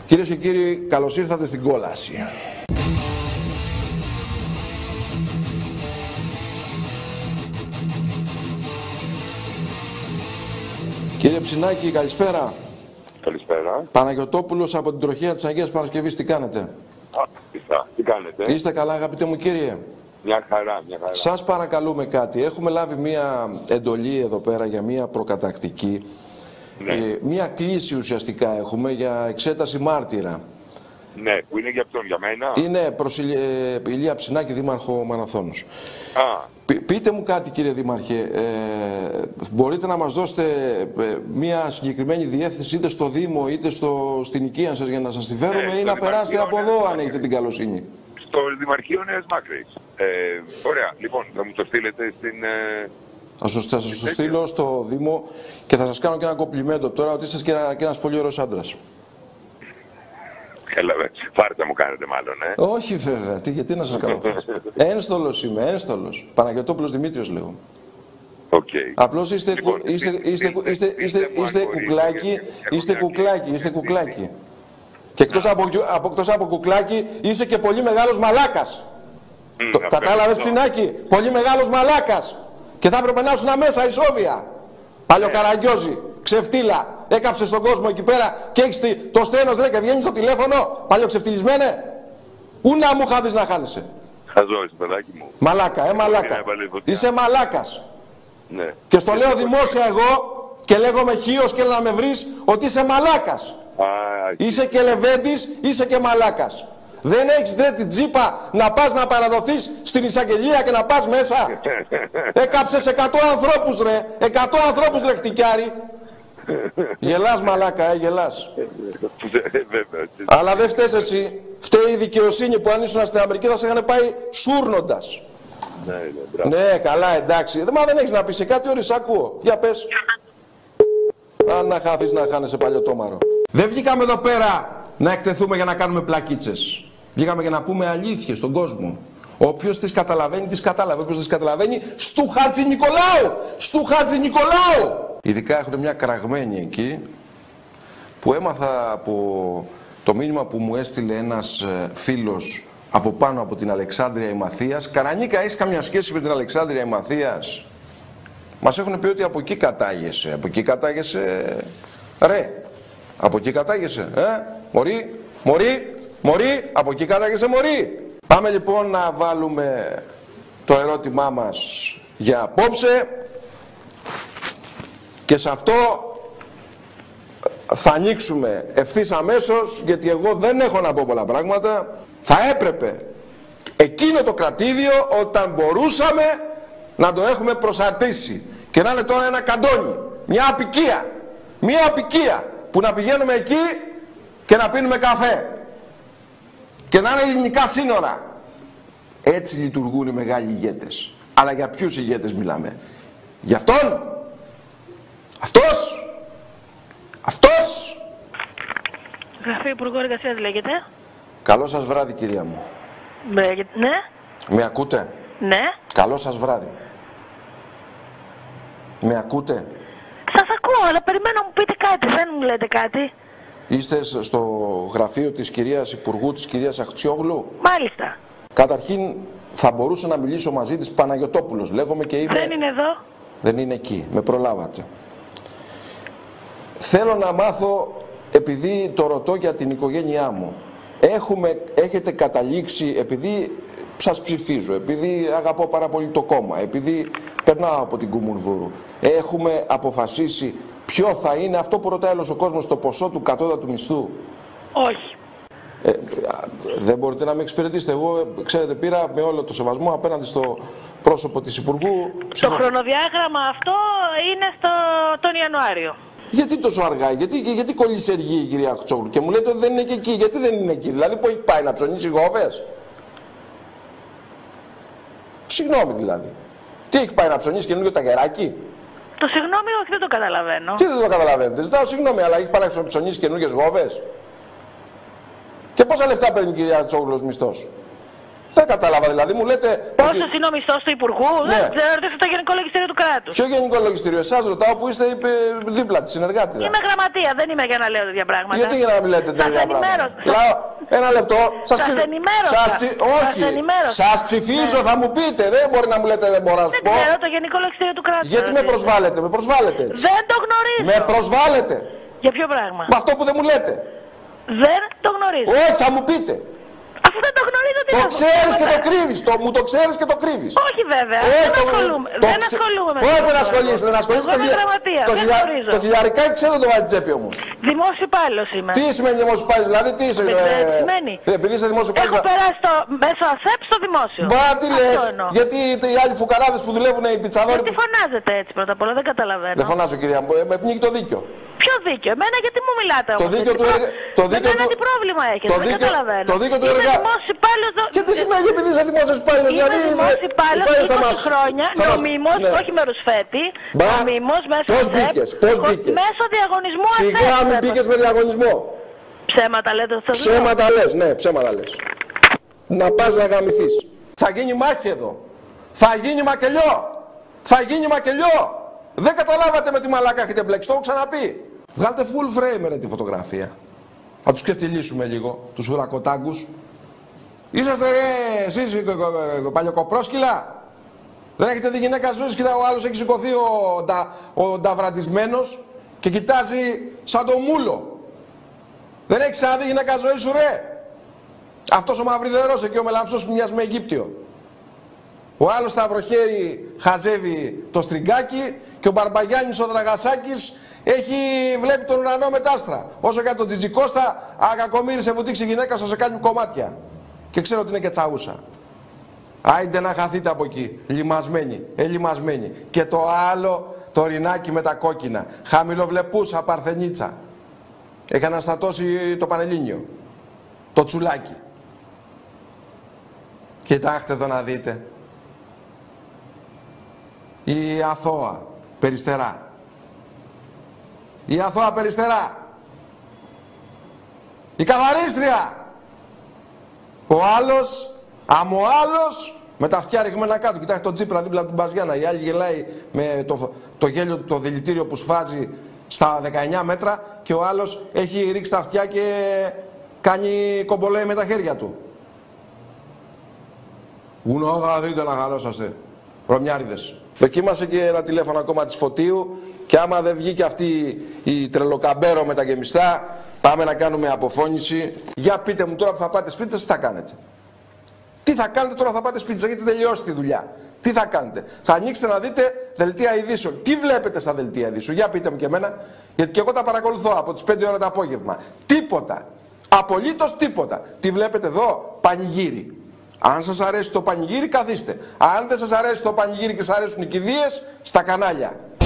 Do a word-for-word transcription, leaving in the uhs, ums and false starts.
Κυρίες και κύριοι, καλώς ήρθατε στην κόλαση. Κύριε Ψινάκη, καλησπέρα. Καλησπέρα. Παναγιωτόπουλος από την τροχέα της Αγίας Παρασκευής, τι κάνετε? Α, τι κάνετε? Είστε καλά, αγαπητέ μου κύριε? Μια χαρά, μια χαρά. Σας παρακαλούμε κάτι. Έχουμε λάβει μία εντολή εδώ πέρα για μία προκατακτική. Ναι. Ε, μία κλίση ουσιαστικά έχουμε για εξέταση μάρτυρα. Ναι, που είναι για ποιον, για μένα? Είναι προς Ηλ, ε, Ηλία Ψινάκη, δήμαρχο Μαναθώνος. Α. Π, πείτε μου κάτι, κύριε Δήμαρχε, ε, μπορείτε να μας δώσετε ε, μία συγκεκριμένη διεύθυνση είτε στο Δήμο είτε στο, στην οικία σας για να σας τη φέρουμε, ε, ή να περάσετε από εδώ αν έχετε την καλοσύνη? Στο Δημαρχείο Νέας Μάκρης. Ε, ωραία, λοιπόν, θα μου το στείλετε στην... Ε... Θα σας το στείλω στο Δήμο και θα σας κάνω και ένα κομπλιμέντο τώρα ότι είστε και, ένα, και ένας πολύ ωραίος άντρας. Έλα, φάρτα μου κάνετε μάλλον, ε. Όχι βέβαια, τι, γιατί να σας κάνω φάρτα. Ένστολος είμαι, ένστολος. Παναγιωτόπουλος Δημήτριος λέγω. Okay. Απλώς είστε, λοιπόν, είστε, είστε, είστε, είστε, είστε, είστε κουκλάκι, είστε κουκλάκι, είστε κουκλάκι. Και εκτός από, από, εκτός από κουκλάκι είσαι και πολύ μεγάλος μαλάκας. Mm, το, κατάλαβες Ψινάκη, πολύ μεγάλος μαλάκας. Και θα έπρεπε να ήσουν μέσα ισόβια. Παλιοκαραγκιόζη, ξεφτύλα. Έκαψες τον κόσμο εκεί πέρα και έχεις το στένος ρε και βγαίνεις στο τηλέφωνο. Παλιοξεφτυλισμένε. Ού να μου χάδεις να χάνεσαι. Χαζό, παιδάκι μου. Μαλάκα, ε μαλάκα. Είσαι μαλάκας. Ναι. Και στο λέω δημόσια εγώ και λέγομαι χίος και να με βρεις ότι είσαι μαλάκας. Α, είσαι και λεβέντης, είσαι και μαλάκας. Δεν έχεις δε την τζίπα να πας να παραδοθείς στην εισαγγελία και να πας μέσα. Έκαψες εκατό ανθρώπους ρε, εκατό ανθρώπους ρε χτυκιάρη. Γελάς μαλάκα, ε, γελάς. Αλλά δεν φταίς εσύ. Φταίει η δικαιοσύνη που αν ήσουν στην Αμερική θα σε είχαν πάει σούρνοντας. Ναι, ναι, ναι, καλά, εντάξει. Μα δεν έχεις να πεις και κάτι, όρις ακούω. Για πες. Αν να χάθεις να χάνεσαι παλιωτόμαρο. Δεν βγήκαμε εδώ πέρα να εκτεθούμε για να κάνουμε πλακίτσες. Βγήκαμε για να πούμε αλήθειες στον κόσμο. Όποιος τις καταλαβαίνει, τις κατάλαβε. Όποιος τις καταλαβαίνει, στου Χάτζη Νικολάου! Στου Χάτζη Νικολάου! Ειδικά έχουν μια κραγμένη εκεί που έμαθα από το μήνυμα που μου έστειλε ένας φίλος από πάνω από την Αλεξάνδρεια Ημαθίας. Καρανίκα, έχεις καμιά σχέση με την Αλεξάνδρεια Ημαθίας? Μας έχουν πει ότι από εκεί κατάγεσαι. Από εκεί κατάγεσαι, ρε. Από εκεί κατάγεσαι, ε. Μωρή, μωρή, μωρή, από εκεί κατάγεσαι, μωρή. Πάμε λοιπόν να βάλουμε το ερώτημά μας για απόψε. Και σε αυτό θα ανοίξουμε ευθύς αμέσως, γιατί εγώ δεν έχω να πω πολλά πράγματα. Θα έπρεπε εκείνο το κρατήδιο όταν μπορούσαμε να το έχουμε προσαρτήσει και να είναι τώρα ένα καντόνι, μια απικία, μια απικία που να πηγαίνουμε εκεί και να πίνουμε καφέ και να είναι ελληνικά σύνορα. Έτσι λειτουργούν οι μεγάλοι ηγέτες. Αλλά για ποιους ηγέτες μιλάμε? Για αυτόν? Αυτός! Αυτός! Γραφείο Υπουργού Εργασίας λέγεται. Καλό σας βράδυ, κυρία μου. Λέγεται, ναι. Με ακούτε? Ναι. Καλό σας βράδυ. Με ακούτε? Σας ακούω, αλλά περιμένω να μου πείτε κάτι, δεν μου λέτε κάτι. Είστε στο γραφείο της κυρίας Υπουργού, της κυρίας Αχτσιόγλου? Μάλιστα. Καταρχήν θα μπορούσα να μιλήσω μαζί της, Παναγιωτόπουλος λέγομαι και είμαι... Δεν είναι εδώ. Δεν είναι εκεί, με προλάβατε. Θέλω να μάθω, επειδή το ρωτώ για την οικογένειά μου, έχουμε, έχετε καταλήξει, επειδή σας ψηφίζω, επειδή αγαπώ πάρα πολύ το κόμμα, επειδή περνάω από την Κουμουνδούρου, έχουμε αποφασίσει ποιο θα είναι αυτό που ρωτάει όλος ο κόσμος, το ποσό του κατώτατου μισθού? Όχι. Ε, δεν μπορείτε να με εξυπηρετήσετε. Εγώ, ξέρετε, πήρα με όλο το σεβασμό απέναντι στο πρόσωπο της Υπουργού. Το χρονοδιάγραμμα αυτό είναι στο... τον Ιανουάριο. Γιατί τόσο αργά, γιατί, γιατί κολλησιεργεί η κυρία Αχτσόγλου και μου λέτε ότι δεν είναι και εκεί? Γιατί δεν είναι εκεί? Δηλαδή, που έχει πάει να ψωνίσει γόβες? Συγγνώμη δηλαδή. Τι έχει πάει να ψωνίσει καινούργιο ταγεράκι? Το συγγνώμη, όχι, δεν το καταλαβαίνω. Τι δεν το καταλαβαίνετε? Ζητάω συγγνώμη, αλλά έχει πάει να ψωνίσει καινούργιες γόβες? Και πόσα λεφτά παίρνει η κυρία Αχτσόγλου ως μισθός? Δεν κατάλαβα δηλαδή, μου λέτε. Πόσο ότι... είναι ο μισθός του Υπουργού, Ναι. δεν ξέρω, ρωτήστε το Γενικό Λογιστήριο του Κράτους. Ποιο Γενικό Λογιστήριο, εσάς ρωτάω που είστε είπε, δίπλα τη συνεργάτη. Είμαι γραμματεία, δεν είμαι για να λέω τέτοια πράγματα. Γιατί για να μην λέτε Σας τέτοια πράγματα. ενημέρωσα. Λάω, ένα λεπτό. Σας, Σας ψη... ενημέρωσα. Σας ψη... Όχι. Σας ενημέρωσα. Σας ψηφίζω, Ναι. θα μου πείτε. Δεν μπορεί να μου λέτε δεν μπορώ να σου Δεν πω. ξέρω, το Γενικό Λογιστήριο του Κράτους. Γιατί με προσβάλλετε, με προσβάλλετε. έτσι. Δεν το γνωρίζω. Με προσβάλλετε. Για ποιο πράγμα. Με αυτό που δεν μου λέτε. Δεν το γνωρίζω. Όχι, θα μου πείτε. Αφού δεν το γνωρίζω, τι Το να πω. ξέρεις και το Τίποτα. κρύβεις. Το, μου το ξέρεις και το κρύβεις. Όχι βέβαια. Όχι, δεν το- ασχολούμαι. το δεν ξε- ασχολούμαι. με Πώς αυτό δεν το ασχολείσαι, δεν πράγμα. ασχολείσαι. Εγώ Το, είμαι χιλιά... γραμματεία. το, Δεν χιλιά... γνωρίζω. το χιλιαρικάκι ξέρω το βάζει τσέπη όμως. Δημόσιο υπάλληλος είμαι. Τι σημαίνει δημόσιο υπάλληλος, δηλαδή τι είσαι. Ξέρετε τι σημαίνει? ε, Επειδή είσαι δημόσιο Έχω υπάλληλος. περάσει το μέσω ΑΣΕΠ στο δημόσιο. Μπα τι Αυτό λες, εννοώ. γιατί οι άλλοι φουκαράδες που δουλεύουν οι πιτσαδόροι. Γιατί φωνάζετε έτσι πρώτα απ' όλα, δεν καταλαβαίνω. Δεν φωνάζω κυρία μου, ε, με πνίγει το δίκιο. Ποιο δίκιο, εμένα γιατί μου μιλάτε όμως. Το δίκιο έτσι, του προ- εργα- το με δίκιο μένα του- τι πρόβλημα έχετε, το δεν δίκιο- καταλαβαίνω. το δίκιο του Είμαι εργα- δημόσιος υπάλληλος. δο- Και τι σημαίνει επειδή είσαι δημόσιο υπάλληλος, Είμαι δηλαδή. δημόσιος υπάλληλος υπάλληλος θα είκοσι μας- χρόνια, θα μας- νομίμως, ναι. όχι με ρουσφέτη, Μπα, νομίμως, μέσω πώς ΑΣΕΠ, μπήκες, πώς χω- μπήκες. μέσω διαγωνισμού ΑΣΕΠ. Σιγά μην βέβαια. πήγες με διαγωνισμό. Ψέματα λέτε αυτό. Ψέματα λες, ναι, ψέματα λες. Να πας να γαμηθείς. Θα γίνει μάχη εδώ. Θα γίνει μακελιό. Θα γίνει μακελιό. Δεν καταλάβατε με τι μαλάκα έχετε μπλέξει, το έχω ξαναπεί. Βγάλτε full frame ρε τη φωτογραφία. Θα τους ξεφτυλίσουμε λίγο, τους ουρακοτάγκους. Είσαστε ρε εσείς ε, ε, ε, παλιοκοπρόσκυλα. Δεν έχετε δει γυναίκα ζωής, κοίτα ο άλλος έχει σηκωθεί ο, ντα, ο νταβραντισμένος και κοιτάζει σαν το μούλο. Δεν έχεις ξαναδεί γυναίκα ζωή σου ρε. Αυτός ο μαυριδερός εκεί ο μελαμψός που μοιάζει με Αιγύπτιο. Ο άλλος σταυροχέρι χαζεύει το στριγκάκι και ο Μπαρμπαγιάννης ο Δραγασάκης έχει, βλέπει τον ουρανό με τ' άστρα. Όσο και τον Τζιτζικώστα, ακακομύρη σε βουτήξει γυναίκα σου σε κάνει κομμάτια. Και ξέρω ότι είναι και τσαούσα. Άιντε να χαθείτε από εκεί. Λιμασμένοι, ελιμασμένοι. Και το άλλο, το ρινάκι με τα κόκκινα. Χαμηλοβλεπούσα παρθενίτσα. Έχει αναστατώσει το Πανελλήνιο. Το τσουλάκι. Κοιτάξτε εδώ να δείτε. Η αθώα Περιστερά. Η αθώα Περιστερά. Η καθαρίστρια. Ο άλλος, αμο άλλος, με τα αυτιά ρηγμένα κάτω. Κοιτάξτε τον Τσίπρα δίπλα από την Μπαζιάννα. Η άλλη γελάει με το, το γέλιο του, το δηλητήριο που σφάζει στα δεκαεννιά μέτρα και ο άλλος έχει ρίξει τα αυτιά και κάνει κομπολέι με τα χέρια του. Ουνό, θα δείτε να χαρόσαστε. Ρωμιάριδες. Δοκίμασε και ένα τηλέφωνο ακόμα της Φωτίου και άμα δεν βγει και αυτή η τρελοκαμπέρο με τα γεμιστά, πάμε να κάνουμε αποφώνηση. Για πείτε μου τώρα που θα πάτε σπίτι σας, τι θα κάνετε. Τι θα κάνετε τώρα που θα πάτε σπίτι σας, γιατί τελειώσει τη δουλειά. Τι θα κάνετε. Θα ανοίξετε να δείτε δελτία ειδήσεων. Τι βλέπετε στα δελτία ειδήσεων. Για πείτε μου και εμένα, γιατί και εγώ τα παρακολουθώ από τις πέντε ώρα το απόγευμα. Τίποτα. Απολύτως τίποτα. Τι βλέπετε εδώ, πανηγύρι. Αν σας αρέσει το πανηγύρι, καθίστε. Αν δεν σας αρέσει το πανηγύρι και σας αρέσουν οι κηδείες, στα κανάλια.